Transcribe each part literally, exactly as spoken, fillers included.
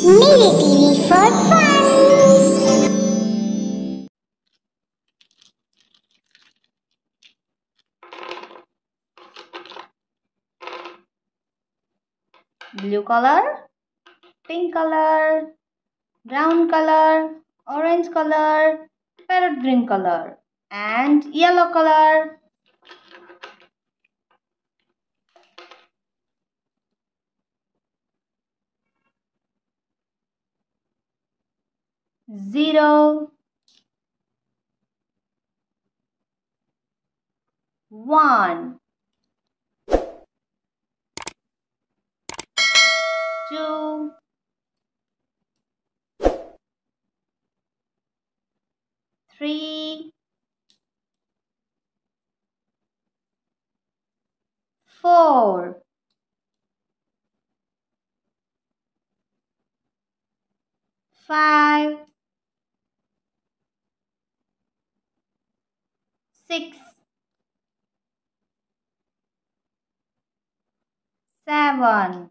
Niri T V for fun. Blue color, pink color, brown color, orange color, parrot green color, and yellow color. Zero, one, two, three, four, five, six, seven,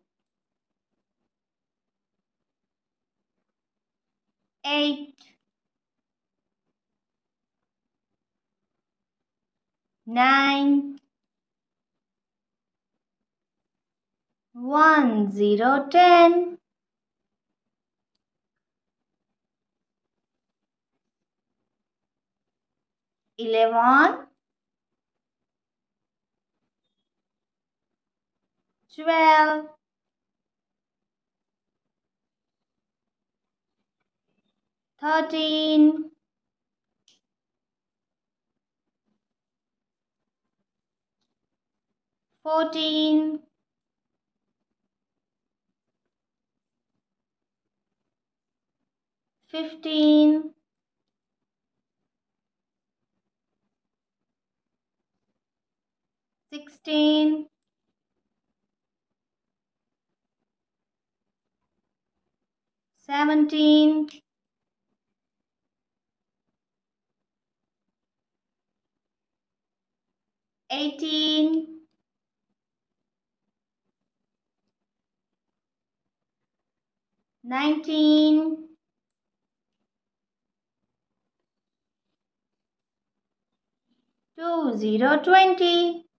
eight, nine, one, zero, ten, eleven, twelve, thirteen, fourteen, fifteen, sixteen, seventeen, eighteen, nineteen, two, zero, twenty.